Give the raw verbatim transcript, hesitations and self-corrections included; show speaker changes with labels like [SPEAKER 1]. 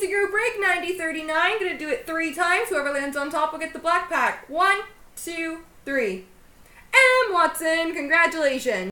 [SPEAKER 1] to group break, ninety thirty-nine. Gonna do it three times. Whoever lands on top will get the black pack. One, two, three. And Watson, congratulations.